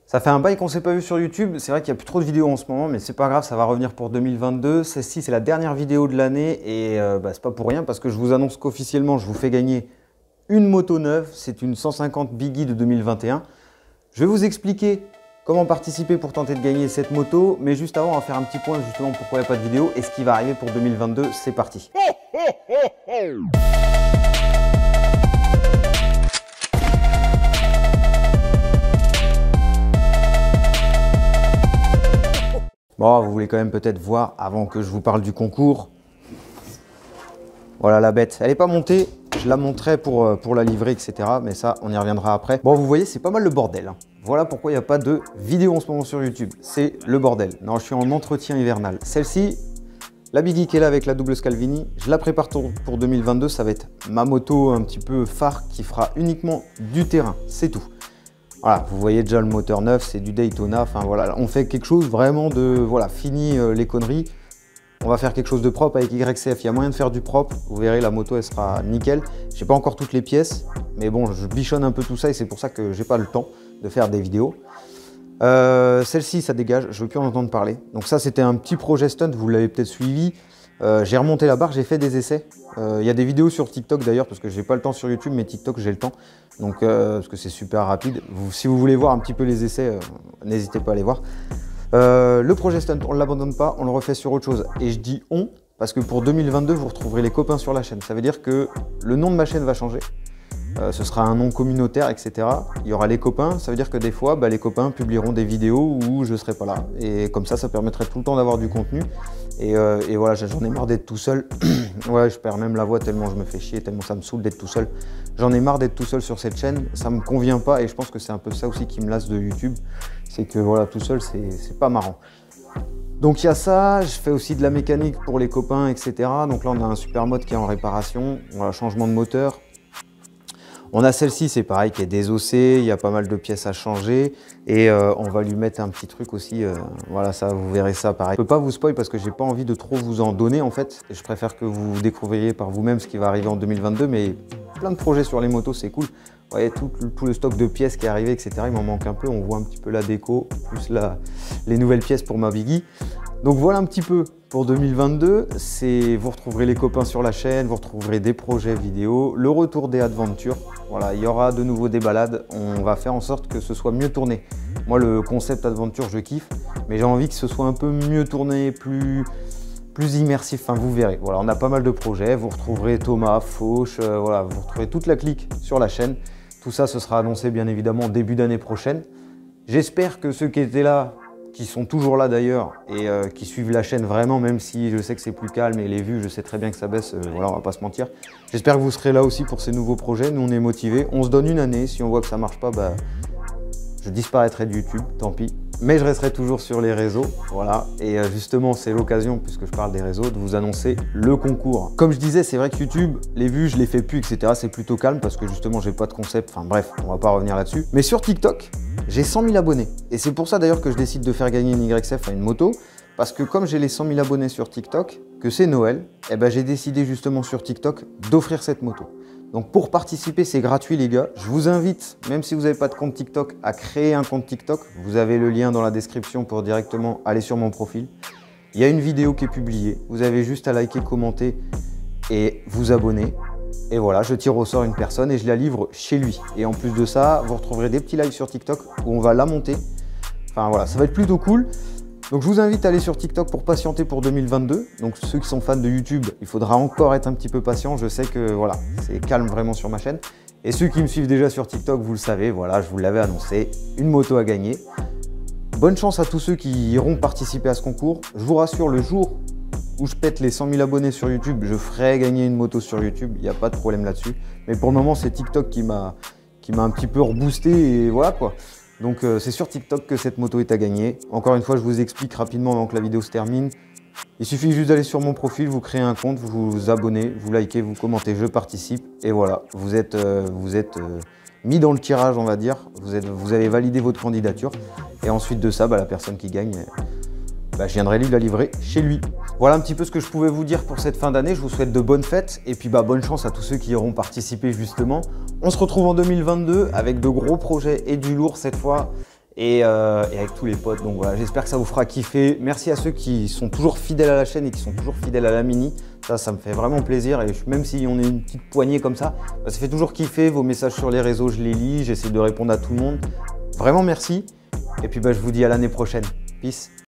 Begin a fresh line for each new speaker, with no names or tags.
Ça fait un bail qu'on s'est pas vu sur YouTube, c'est vrai qu'il n'y a plus trop de vidéos en ce moment, mais c'est pas grave, ça va revenir pour 2022. Celle-ci, c'est la dernière vidéo de l'année et c'est pas pour rien parce que je vous annonce qu'officiellement, je vous fais gagner une moto neuve. C'est une 150 Biggie de 2021. Je vais vous expliquer comment participer pour tenter de gagner cette moto, mais juste avant, on va faire un petit point justement pourquoi il n'y a pas de vidéo et ce qui va arriver pour 2022. C'est parti. Bon, vous voulez quand même peut-être voir avant que je vous parle du concours. Voilà la bête. Elle n'est pas montée. Je la monterai pour la livrer, etc. Mais ça, on y reviendra après. Bon, vous voyez, c'est pas mal le bordel, hein. Voilà pourquoi il n'y a pas de vidéo en ce moment sur YouTube. C'est le bordel. Non, je suis en entretien hivernal. Celle-ci, la Biggie qui est là avec la double Scalvini, je la prépare pour 2022. Ça va être ma moto un petit peu phare qui fera uniquement du terrain. C'est tout. Voilà, vous voyez déjà le moteur neuf, c'est du Daytona, enfin voilà, on fait quelque chose vraiment de, voilà, fini les conneries. On va faire quelque chose de propre avec YCF, il y a moyen de faire du propre, vous verrez la moto elle sera nickel. J'ai pas encore toutes les pièces, mais bon, je bichonne un peu tout ça et c'est pour ça que j'ai pas le temps de faire des vidéos. Celle-ci, ça dégage, je veux plus en entendre parler. Donc ça, c'était un petit projet stunt, vous l'avez peut-être suivi. J'ai remonté la barre, j'ai fait des essais. Il y a des vidéos sur TikTok d'ailleurs, parce que j'ai pas le temps sur YouTube, mais TikTok j'ai le temps. Donc, parce que c'est super rapide. Si vous voulez voir un petit peu les essais, n'hésitez pas à les voir. Le projet stunt, on ne l'abandonne pas, on le refait sur autre chose. Et je dis on, parce que pour 2022, vous retrouverez les copains sur la chaîne. Ça veut dire que le nom de ma chaîne va changer. Ce sera un nom communautaire, etc. Il y aura les copains, ça veut dire que des fois, les copains publieront des vidéos où je ne serai pas là. Et comme ça permettrait tout le temps d'avoir du contenu. Et voilà, j'en ai marre d'être tout seul. Ouais, je perds même la voix tellement je me fais chier, tellement ça me saoule d'être tout seul. J'en ai marre d'être tout seul sur cette chaîne, ça me convient pas et je pense que c'est un peu ça aussi qui me lasse de YouTube. C'est que voilà, tout seul, c'est pas marrant. Donc il y a ça, je fais aussi de la mécanique pour les copains, etc. Donc là, on a un super mode qui est en réparation, voilà, changement de moteur. On a celle-ci, c'est pareil, qui est désossée, il y a pas mal de pièces à changer et on va lui mettre un petit truc aussi, voilà, ça, vous verrez ça pareil. Je peux pas vous spoil parce que j'ai pas envie de trop vous en donner en fait. Et je préfère que vous découvriez par vous-même ce qui va arriver en 2022, mais plein de projets sur les motos, c'est cool. Vous voyez, tout le stock de pièces qui est arrivé, etc. Il m'en manque un peu, on voit un petit peu la déco, plus les nouvelles pièces pour ma Biggie. Donc voilà un petit peu pour 2022, vous retrouverez les copains sur la chaîne, vous retrouverez des projets vidéo, le retour des adventures. Voilà, il y aura de nouveau des balades, on va faire en sorte que ce soit mieux tourné. Moi le concept adventure je kiffe, mais j'ai envie que ce soit un peu mieux tourné, plus immersif, enfin vous verrez. Voilà, on a pas mal de projets, vous retrouverez Thomas, Fauche, voilà, vous retrouverez toute la clique sur la chaîne. Tout ça, ce sera annoncé bien évidemment début d'année prochaine. J'espère que ceux qui étaient là, qui sont toujours là d'ailleurs et qui suivent la chaîne vraiment, même si je sais que c'est plus calme et les vues, je sais très bien que ça baisse, voilà, on va pas se mentir. J'espère que vous serez là aussi pour ces nouveaux projets, nous on est motivés, on se donne une année, si on voit que ça marche pas, je disparaîtrai de YouTube, tant pis. Mais je resterai toujours sur les réseaux, voilà. Et justement, c'est l'occasion, puisque je parle des réseaux, de vous annoncer le concours. Comme je disais, c'est vrai que YouTube, les vues, je les fais plus, etc. C'est plutôt calme parce que justement, j'ai pas de concept. Enfin bref, on va pas revenir là-dessus. Mais sur TikTok, j'ai 100 000 abonnés. Et c'est pour ça d'ailleurs que je décide de faire gagner une YCF à une moto. Parce que comme j'ai les 100 000 abonnés sur TikTok, que c'est Noël, j'ai décidé justement sur TikTok d'offrir cette moto. Donc pour participer, c'est gratuit les gars. Je vous invite, même si vous n'avez pas de compte TikTok, à créer un compte TikTok. Vous avez le lien dans la description pour directement aller sur mon profil. Il y a une vidéo qui est publiée. Vous avez juste à liker, commenter et vous abonner. Et voilà, je tire au sort une personne et je la livre chez lui. Et en plus de ça, vous retrouverez des petits lives sur TikTok où on va la monter. Enfin voilà, ça va être plutôt cool. Donc je vous invite à aller sur TikTok pour patienter pour 2022. Donc ceux qui sont fans de YouTube, il faudra encore être un petit peu patient. Je sais que voilà, c'est calme vraiment sur ma chaîne. Et ceux qui me suivent déjà sur TikTok, vous le savez, voilà, je vous l'avais annoncé, une moto à gagner. Bonne chance à tous ceux qui iront participer à ce concours. Je vous rassure, le jour où je pète les 100 000 abonnés sur YouTube, je ferai gagner une moto sur YouTube. Il n'y a pas de problème là-dessus. Mais pour le moment, c'est TikTok qui m'a un petit peu reboosté et voilà quoi. Donc c'est sur TikTok que cette moto est à gagner. Encore une fois, je vous explique rapidement avant que la vidéo se termine. Il suffit juste d'aller sur mon profil, vous créez un compte, vous vous abonnez, vous likez, vous commentez, je participe. Et voilà, vous êtes mis dans le tirage, on va dire. Vous avez validé votre candidature. Et ensuite de ça, la personne qui gagne, je viendrai lui la livrer chez lui. Voilà un petit peu ce que je pouvais vous dire pour cette fin d'année. Je vous souhaite de bonnes fêtes et puis bonne chance à tous ceux qui auront participé justement. On se retrouve en 2022 avec de gros projets et du lourd cette fois. et avec tous les potes. Donc voilà, j'espère que ça vous fera kiffer. Merci à ceux qui sont toujours fidèles à la chaîne et qui sont toujours fidèles à la Mini. Ça me fait vraiment plaisir. Et même si on est une petite poignée comme ça, bah, ça fait toujours kiffer. Vos messages sur les réseaux, je les lis, j'essaie de répondre à tout le monde. Vraiment merci. Et puis bah, je vous dis à l'année prochaine. Peace.